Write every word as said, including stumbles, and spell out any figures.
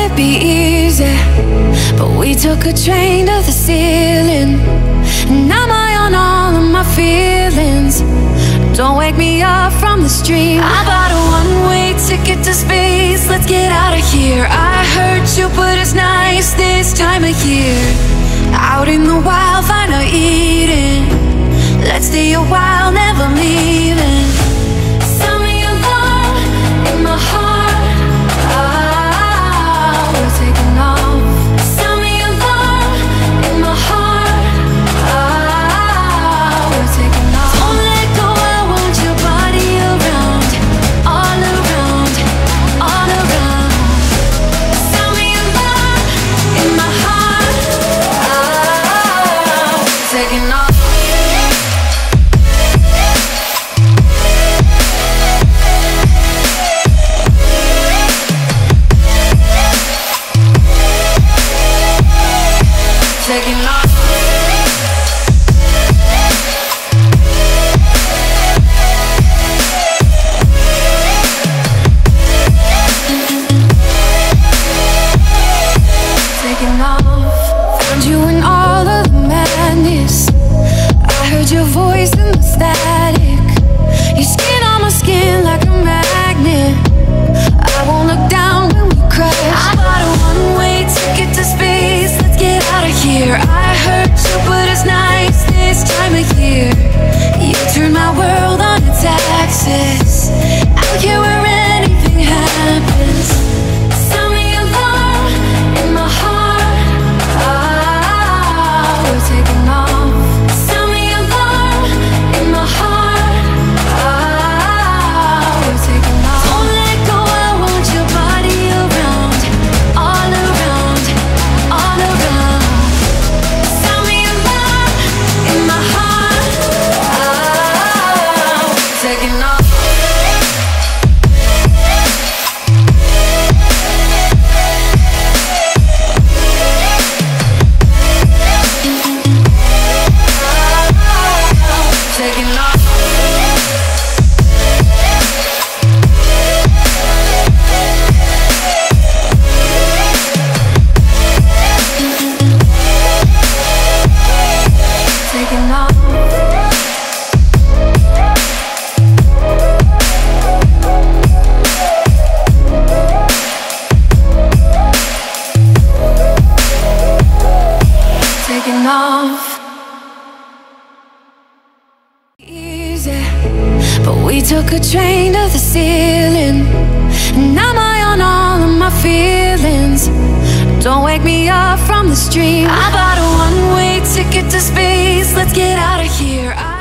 it be easy, but we took a train to the ceiling, and I'm high on all of my feelings. Don't wake me up from the stream. I bought a one-way ticket to space. Let's get out of here. I heard Jupiter's nice this time of year. Out in the wild, find our Eden. Let's stay a while, never leaving. Sound me alarm in my heart. Ah, we're taking off. Sound me alarm in my heart. Ah, we're taking off. Don't let go, I want your body around, all around, all around. Sound me alarm in my heart. Ah, we're taking off. Taking off. Taking off. Found you in all of the madness. I heard your voice in the static. Your skin on my skin like a magnet. I won't look down when we crash. I bought a one-way ticket to space. Let's get out of here. I heard Jupiter's nice this time of year. You turn my world on its axis. Out here where anything happens. Sound me alarm in my heart. Ah, we're taking off. Sound me alarm in my heart. Ah, we're taking off. Don't let go, I want your body around, all around, all around. Sound me alarm in my heart. Ah, we're taking off. Taking off. Taking off. Taking off. Easy, but we took a train to the ceiling, and I'm high on all of my feelings. Don't wake me up from the stream. I bought a one-way ticket to space. Let's get out of here. I